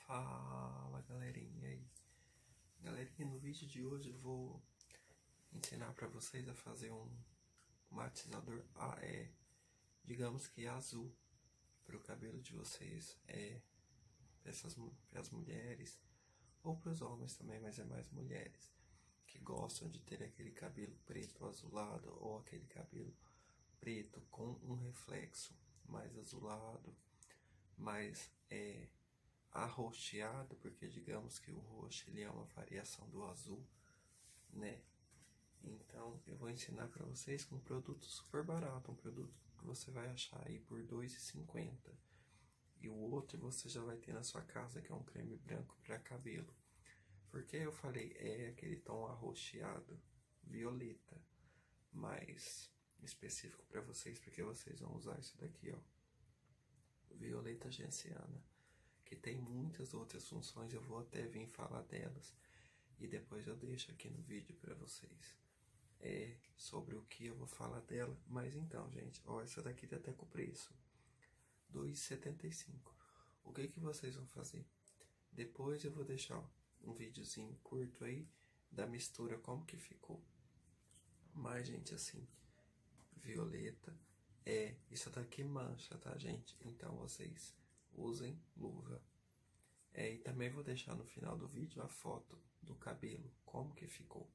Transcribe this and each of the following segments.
Fala galerinha aí. Galerinha, no vídeo de hoje eu vou ensinar para vocês a fazer um matizador digamos que azul para o cabelo de vocês, para as mulheres ou para os homens também, mas é mais mulheres que gostam de ter aquele cabelo preto azulado ou aquele cabelo preto com um reflexo mais azulado, mais arroxeado, porque digamos que o roxo ele é uma variação do azul, né? Então eu vou ensinar para vocês com um produto super barato, um produto que você vai achar aí por R$2,50, e o outro você já vai ter na sua casa, que é um creme branco para cabelo. Porque eu falei aquele tom arroxeado violeta, mais específico para vocês, porque vocês vão usar isso daqui, ó, violeta genciana, que tem muitas outras funções. Eu vou até vir falar delas e depois eu deixo aqui no vídeo para vocês sobre o que eu vou falar dela. Mas então, gente, ó, essa daqui tá até com preço R$2,75. O que vocês vão fazer? Depois eu vou deixar um videozinho curto aí da mistura, como que ficou. Mas, gente, assim, violeta isso daqui mancha, tá, gente? Então vocês usem luva. E também vou deixar no final do vídeo a foto do cabelo, como que ficou.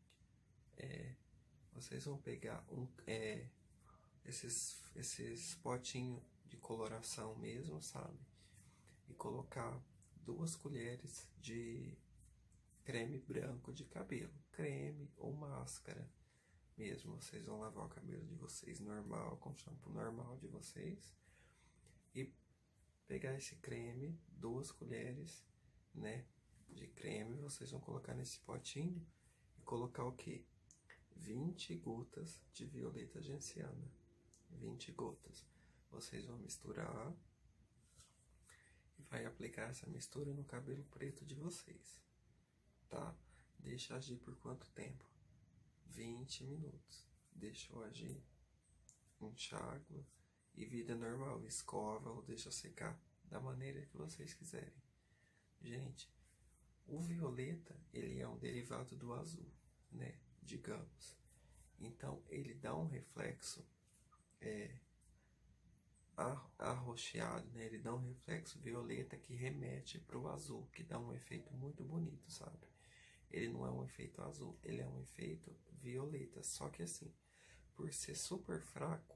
Vocês vão pegar esses potinhos de coloração mesmo, sabe? E colocar 2 colheres de creme branco de cabelo, creme ou máscara mesmo. Vocês vão lavar o cabelo de vocês normal, com shampoo normal de vocês, e pegar esse creme, 2 colheres, né, de creme, vocês vão colocar nesse potinho e colocar o que? 20 gotas de violeta genciana, 20 gotas. Vocês vão misturar e vai aplicar essa mistura no cabelo preto de vocês, tá? Deixa agir por quanto tempo? 20 minutos. Deixou agir, enxágua e vida normal, escova ou deixa secar da maneira que vocês quiserem. Gente, o violeta ele é um derivado do azul, né, digamos. Então ele dá um reflexo arroxeado, né? Ele dá um reflexo violeta que remete para o azul, que dá um efeito muito bonito, sabe? Ele não é um efeito azul, ele é um efeito violeta. Só que assim, por ser super fraco,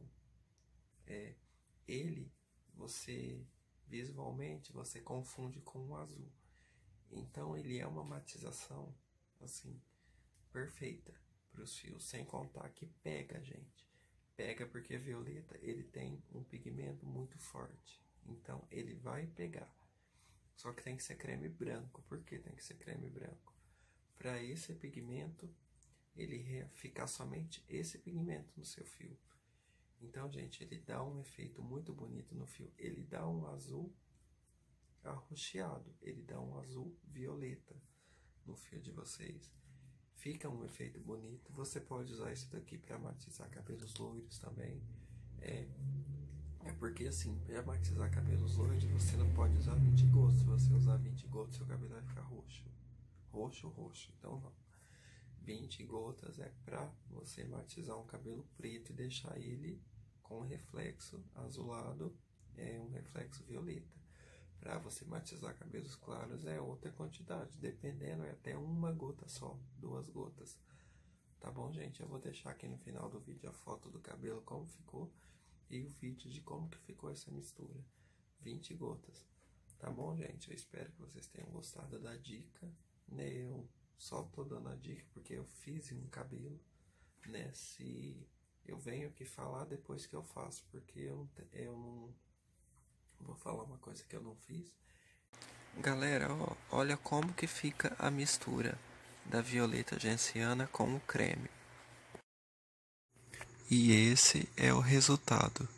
visualmente você confunde com o azul. Então ele é uma matização assim perfeita para os fios, sem contar que pega, gente. Pega porque violeta ele tem um pigmento muito forte, então ele vai pegar. Só que tem que ser creme branco. Por que tem que ser creme branco? Para esse pigmento ele ficar somente esse pigmento no seu fio. Então, gente, ele dá um efeito muito bonito no fio. Ele dá um azul arroxeado, ele dá um azul violeta no fio de vocês. Fica um efeito bonito. Você pode usar isso daqui para matizar cabelos loiros também. Porque assim, para matizar cabelos loiros, você não pode usar 20 gotas. Se você usar 20 gotas, seu cabelo vai ficar roxo. Roxo. Então não. 20 gotas é para você matizar um cabelo preto e deixar ele com reflexo azulado, um reflexo violeta. Para você matizar cabelos claros é outra quantidade, dependendo é até 1 gota só, 2 gotas. Tá bom, gente? Eu vou deixar aqui no final do vídeo a foto do cabelo, como ficou, e o vídeo de como que ficou essa mistura. 20 gotas. Tá bom, gente? Eu espero que vocês tenham gostado da dica, né? Eu só tô dando a dica porque eu fiz um cabelo, né? Se eu venho aqui falar depois que eu faço, porque eu não vou falar uma coisa que eu não fiz. Galera, ó, olha como que fica a mistura da violeta genciana com o creme. E esse é o resultado.